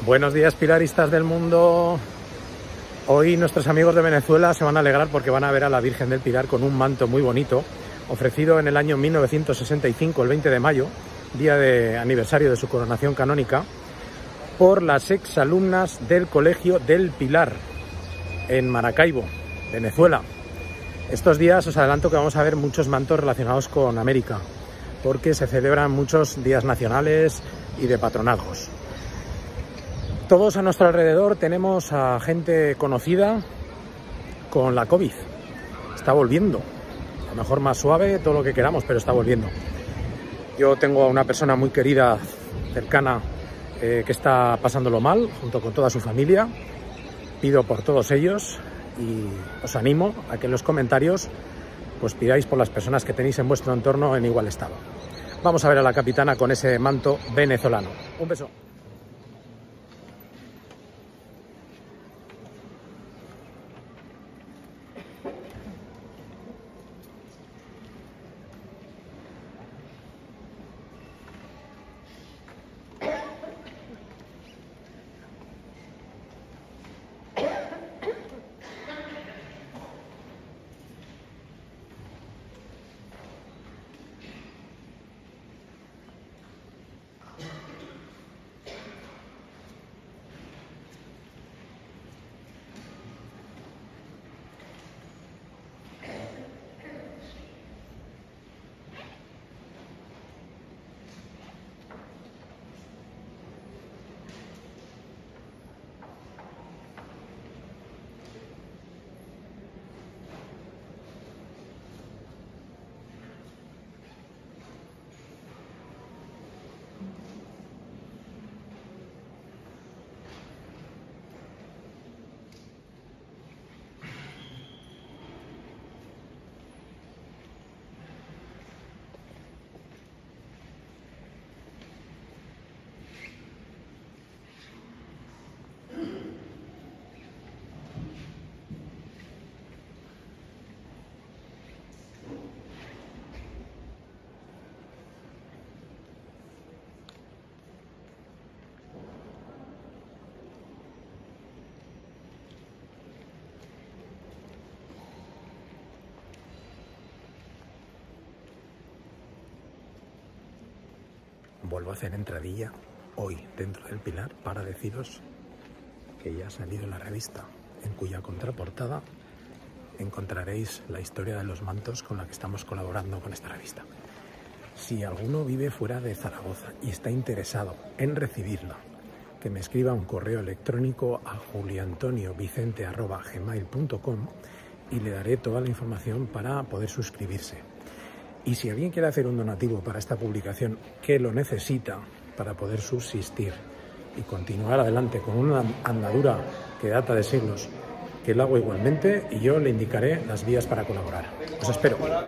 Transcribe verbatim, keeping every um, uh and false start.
Buenos días, pilaristas del mundo. Hoy nuestros amigos de Venezuela se van a alegrar porque van a ver a la Virgen del Pilar con un manto muy bonito, ofrecido en el año mil novecientos sesenta y cinco, el veinte de mayo, día de aniversario de su coronación canónica, por las exalumnas del Colegio del Pilar, en Maracaibo, Venezuela. Estos días os adelanto que vamos a ver muchos mantos relacionados con América, porque se celebran muchos días nacionales y de patronazgos. Todos a nuestro alrededor tenemos a gente conocida con la COVID. Está volviendo. A lo mejor más suave, todo lo que queramos, pero está volviendo. Yo tengo a una persona muy querida, cercana, eh, que está pasándolo mal, junto con toda su familia. Pido por todos ellos y os animo a que en los comentarios pues pidáis por las personas que tenéis en vuestro entorno en igual estado. Vamos a ver a la capitana con ese manto venezolano. Un beso. Vuelvo a hacer entradilla hoy dentro del Pilar para deciros que ya ha salido la revista, en cuya contraportada encontraréis la historia de los mantos con la que estamos colaborando con esta revista. Si alguno vive fuera de Zaragoza y está interesado en recibirla, que me escriba un correo electrónico a juliantoniovicente arroba gmail punto com y le daré toda la información para poder suscribirse. Y si alguien quiere hacer un donativo para esta publicación, que lo necesita para poder subsistir y continuar adelante con una andadura que data de siglos, que lo hago igualmente y yo le indicaré las vías para colaborar. Os espero.